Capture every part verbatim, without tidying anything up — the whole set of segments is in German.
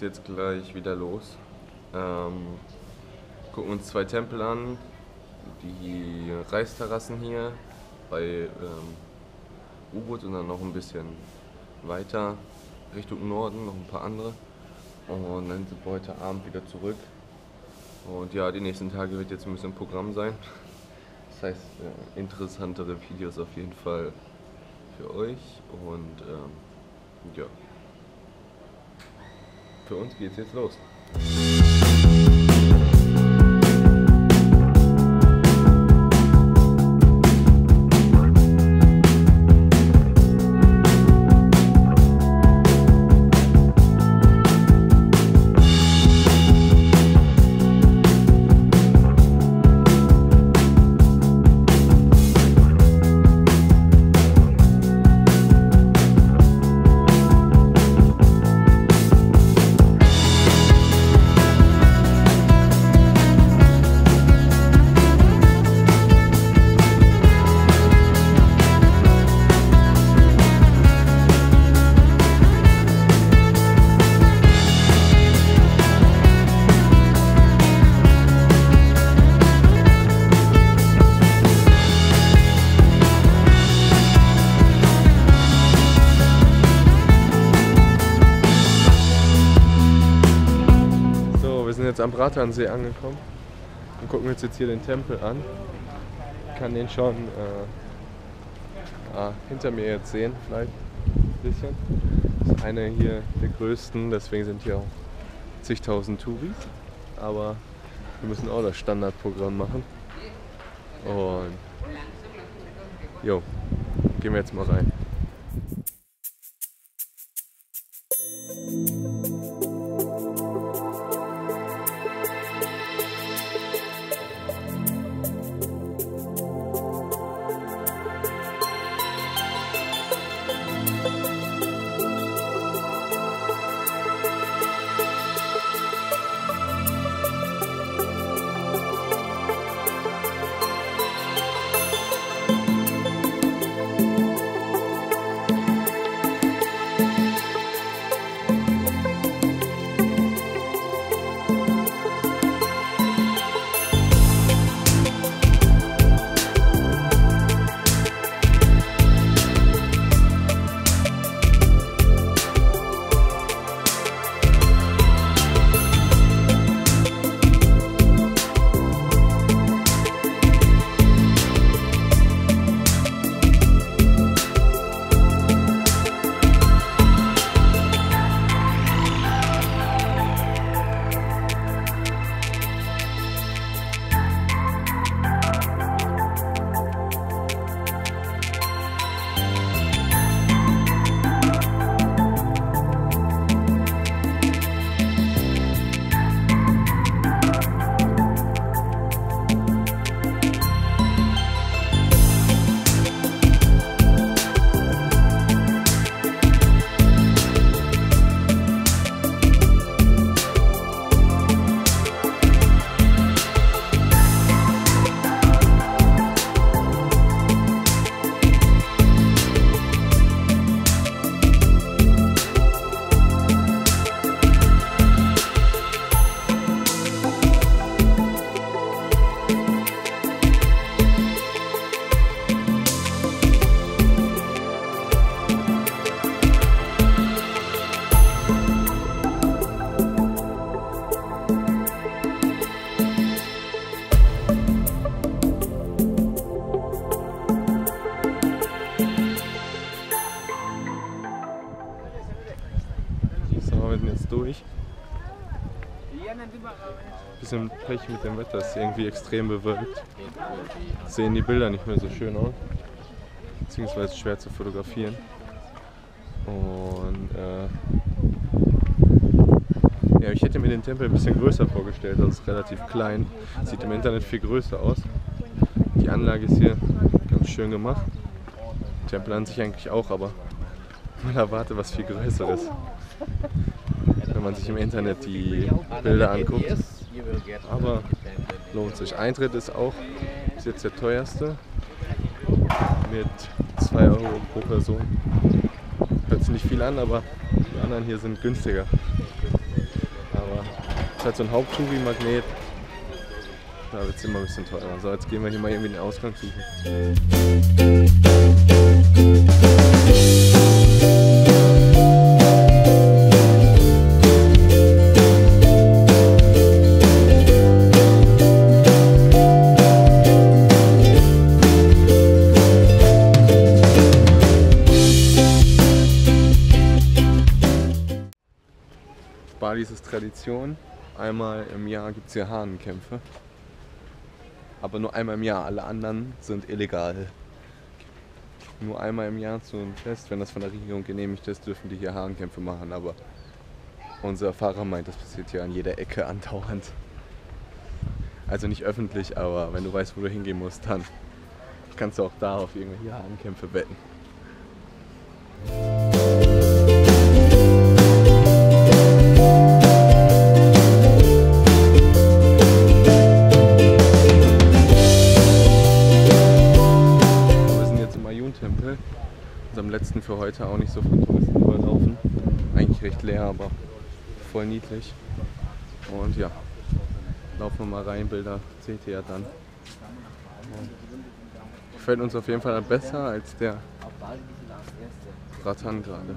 geht's jetzt gleich wieder los. Ähm, gucken uns zwei Tempel an, die Reisterrassen hier bei ähm, U-Boot und dann noch ein bisschen weiter Richtung Norden, noch ein paar andere. Und dann sind wir heute Abend wieder zurück. Und ja, die nächsten Tage wird jetzt ein bisschen Programm sein. Das heißt, äh, interessantere Videos auf jeden Fall für euch. Und ähm, ja, für uns geht's jetzt los. Wir sind jetzt am Bratansee angekommen und gucken uns jetzt hier den Tempel an. Ich kann den schon äh, ah, hinter mir jetzt sehen, vielleicht ein bisschen. Das ist einer hier der größten, deswegen sind hier auch zigtausend Touris. Aber wir müssen auch das Standardprogramm machen. Und jo, gehen wir jetzt mal rein. Wir sind jetzt durch. Bisschen Pech mit dem Wetter, ist irgendwie extrem bewölkt. Sehen die Bilder nicht mehr so schön aus, beziehungsweise schwer zu fotografieren. Und äh, ja, ich hätte mir den Tempel ein bisschen größer vorgestellt, das ist relativ klein. Sieht im Internet viel größer aus. Die Anlage ist hier ganz schön gemacht. Der Tempel an sich eigentlich auch, aber man erwartet was viel Größeres, wenn man sich im Internet die Bilder anguckt. Aber lohnt sich. Eintritt ist auch bis jetzt der teuerste mit zwei Euro pro Person. Hört sich nicht viel an, aber die anderen hier sind günstiger. aber es ist halt so ein Haupttouri-Magnet. Da wird es immer ein bisschen teurer. So, jetzt gehen wir hier mal irgendwie den Ausgang suchen. Bali ist es Tradition. Einmal im Jahr gibt es hier Hahnenkämpfe. Aber nur einmal im Jahr. Alle anderen sind illegal. Nur einmal im Jahr zu einem Fest, wenn das von der Regierung genehmigt ist, dürfen die hier Hahnenkämpfe machen. Aber unser Fahrer meint, das passiert hier an jeder Ecke andauernd. Also nicht öffentlich, aber wenn du weißt, wo du hingehen musst, dann kannst du auch da auf irgendwelche Hahnenkämpfe wetten. Unserem letzten für heute auch nicht so von Touristen überlaufen. Eigentlich recht leer, aber voll niedlich. Und ja, laufen wir mal rein, Bilder seht ihr ja dann. Gefällt uns auf jeden Fall besser als der Rattan gerade.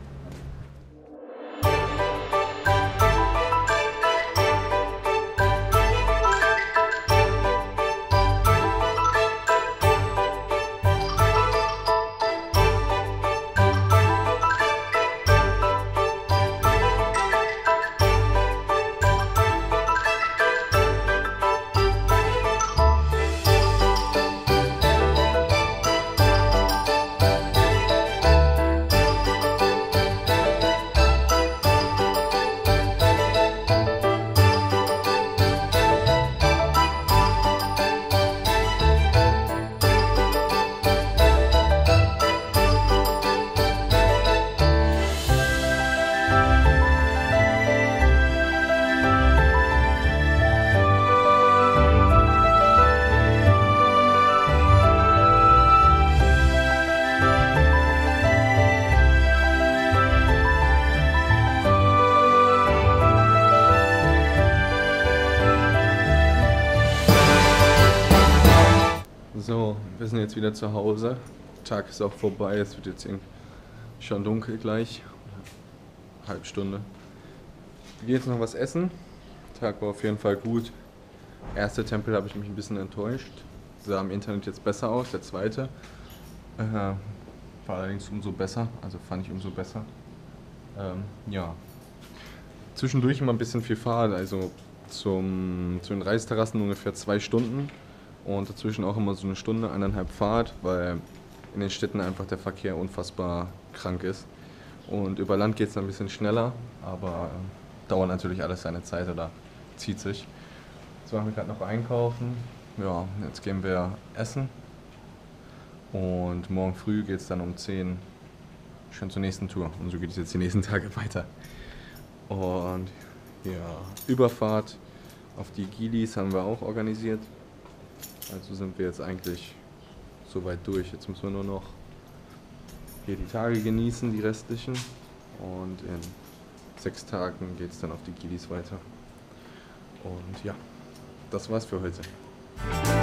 So, wir sind jetzt wieder zu Hause. Der Tag ist auch vorbei, es wird jetzt schon dunkel gleich. Halbe Stunde. Wir gehen jetzt noch was essen. Der Tag war auf jeden Fall gut. Erster Tempel habe ich mich ein bisschen enttäuscht. Sah im Internet jetzt besser aus, der zweite. Äh, war allerdings umso besser, also fand ich umso besser. Ähm, ja. Zwischendurch immer ein bisschen viel Fahrt, also zum, zu den Reisterrassen ungefähr zwei Stunden. Und dazwischen auch immer so eine Stunde, eineinhalb Fahrt, weil in den Städten einfach der Verkehr unfassbar krank ist. Und über Land geht es dann ein bisschen schneller, aber äh, dauert natürlich alles seine Zeit oder zieht sich. Jetzt machen wir gerade noch einkaufen. Ja, jetzt gehen wir essen. Und morgen früh geht es dann um zehn schon zur nächsten Tour. Und so geht es jetzt die nächsten Tage weiter. Und ja, Überfahrt auf die Gilis haben wir auch organisiert. Also sind wir jetzt eigentlich soweit durch. Jetzt müssen wir nur noch hier die Tage genießen, die restlichen. Und in sechs Tagen geht es dann auf die Gilis weiter. Und ja, das war's für heute.